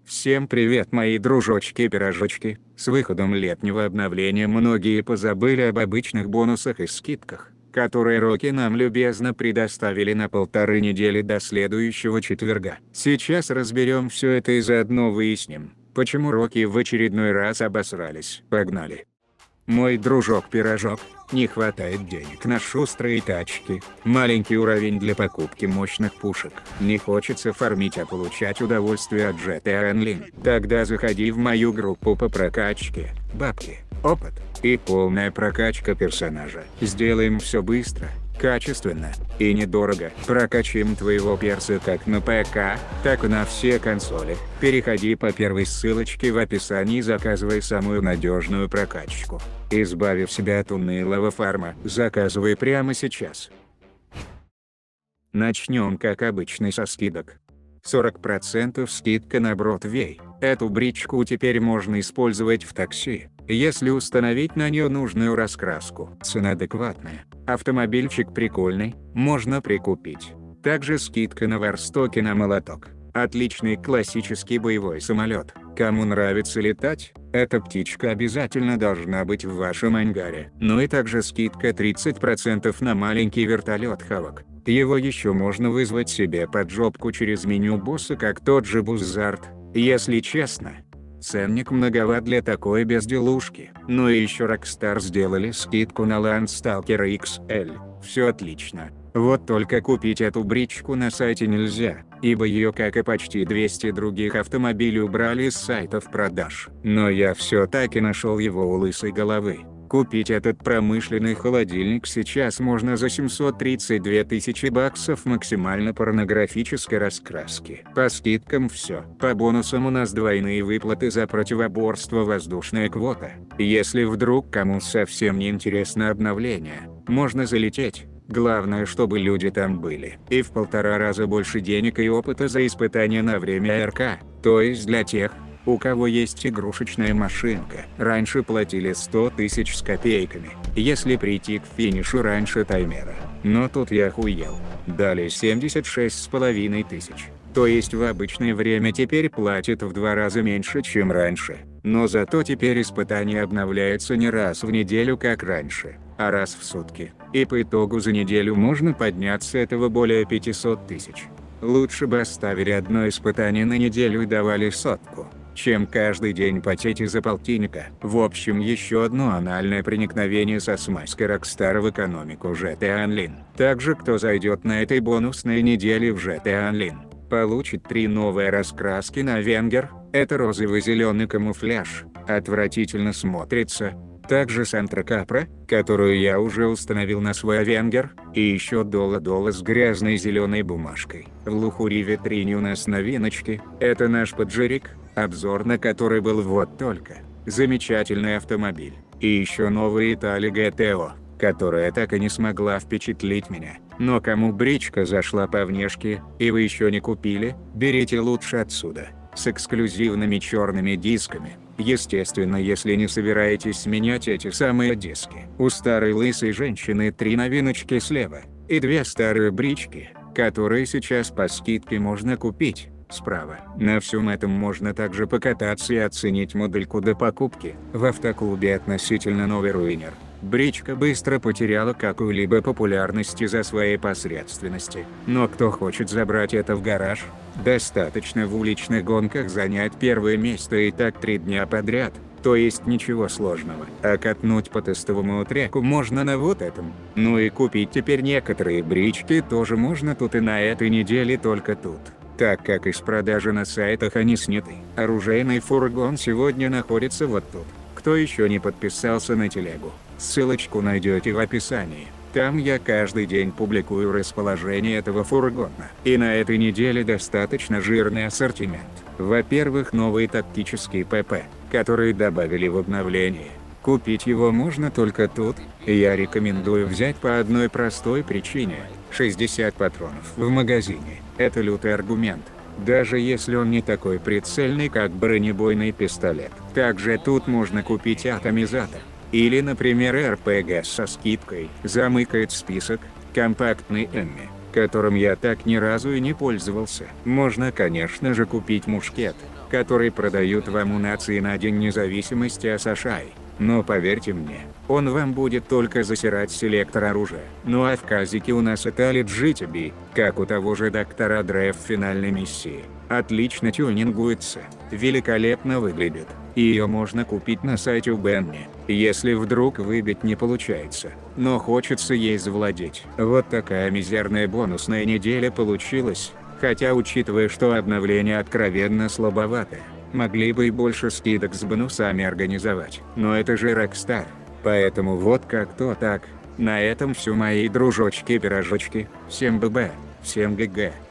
Всем привет, мои дружочки-пирожочки. С выходом летнего обновления многие позабыли об обычных бонусах и скидках, которые Rocky нам любезно предоставили на 1,5 недели до следующего четверга. Сейчас разберем все это и заодно выясним, почему Rocky в очередной раз обосрались. Погнали. Мой дружок-пирожок, не хватает денег на шустрые тачки, маленький уровень для покупки мощных пушек. Не хочется фармить, а получать удовольствие от GTA Online. Тогда заходи в мою группу по прокачке, бабки, опыт и полная прокачка персонажа. Сделаем все быстро, качественно и недорого. Прокачаем твоего перса как на ПК, так и на все консоли. Переходи по первой ссылочке в описании и заказывай самую надежную прокачку. Избавив себя от унылого фарма, заказывай прямо сейчас. Начнем как обычно со скидок. 40% скидка на Бродвей. Эту бричку теперь можно использовать в такси, если установить на нее нужную раскраску. Цена адекватная, автомобильчик прикольный, можно прикупить. Также скидка на Варстоке на молоток. Отличный классический боевой самолет. Кому нравится летать, эта птичка обязательно должна быть в вашем ангаре. Ну и также скидка 30% на маленький вертолет Хавок. Его еще можно вызвать себе под жопку через меню босса, как тот же Буззард. Если честно, ценник многоват для такой безделушки. Ну и еще Rockstar сделали скидку на Landstalker XL. Все отлично. Вот только купить эту бричку на сайте нельзя, ибо ее, как и почти 200 других автомобилей, убрали с сайтов продаж. Но я все-таки нашел его у лысой головы. Купить этот промышленный холодильник сейчас можно за 732 тысячи баксов максимально порнографической раскраски. По скидкам все. По бонусам у нас двойные выплаты за противоборство, воздушная квота. Если вдруг кому совсем не интересно обновление, можно залететь. Главное, чтобы люди там были. И в 1,5 раза больше денег и опыта за испытания на время РК. То есть для тех, у кого есть игрушечная машинка. Раньше платили 100 тысяч с копейками, если прийти к финишу раньше таймера. Но тут я охуел. Дали 76,5 тысяч. То есть в обычное время теперь платят в 2 раза меньше, чем раньше. Но зато теперь испытания обновляются не раз в неделю, как раньше, а раз в сутки. И по итогу за неделю можно подняться этого более 500 тысяч. Лучше бы оставили одно испытание на неделю и давали 100, чем каждый день потеть из-за полтинника. В общем, еще одно анальное проникновение со смазкой Rockstar в экономику GTA Online. Также кто зайдет на этой бонусной неделе в GTA Online, получит 3 новые раскраски на Венгер. Это розовый-зеленый камуфляж, отвратительно смотрится. Также Сантра Капра, которую я уже установил на свой Венгер, и еще Дола с грязной зеленой бумажкой. В Лухури витрине у нас новиночки. Это наш Паджерик, обзор на который был вот только. Замечательный автомобиль. И еще новая Итали GTO, которая так и не смогла впечатлить меня. Но кому бричка зашла по внешке, и вы еще не купили, берите лучше отсюда. С эксклюзивными черными дисками. Естественно, если не собираетесь менять эти самые диски. У старой лысой женщины 3 новиночки слева, и 2 старые брички, которые сейчас по скидке можно купить, справа. На всем этом можно также покататься и оценить модельку до покупки. В автоклубе относительно новый Руинер. Бричка быстро потеряла какую-либо популярность из-за своей посредственности. Но кто хочет забрать это в гараж? Достаточно в уличных гонках занять первое место и так 3 дня подряд. То есть ничего сложного. А катнуть по тестовому треку можно на вот этом. Ну и купить теперь некоторые брички тоже можно тут и на этой неделе только тут, так как из продажи на сайтах они сняты. Оружейный фургон сегодня находится вот тут. Кто еще не подписался на телегу, ссылочку найдете в описании. Там я каждый день публикую расположение этого фургона. И на этой неделе достаточно жирный ассортимент. Во-первых, новый тактический ПП, который добавили в обновление. Купить его можно только тут, и я рекомендую взять по одной простой причине. 60 патронов в магазине – это лютый аргумент. Даже если он не такой прицельный, как бронебойный пистолет. Также тут можно купить атомизатор. Или, например, РПГ со скидкой. Замыкает список компактный Эмми, которым я так ни разу и не пользовался. Можно, конечно же, купить мушкет, который продают вам у нации на День независимости США. Но поверьте мне, он вам будет только засирать селектор оружия. Ну а в казике у нас это GTB, как у того же доктора Дре в финальной миссии. Отлично тюнингуется, великолепно выглядит, и ее можно купить на сайте у Бенни, если вдруг выбить не получается, но хочется ей завладеть. Вот такая мизерная бонусная неделя получилась, хотя учитывая, что обновление откровенно слабоватое, могли бы и больше скидок с бонусами организовать. Но это же Rockstar. Поэтому вот как-то так. На этом все, мои дружочки-пирожочки. Всем ББ, всем ГГ.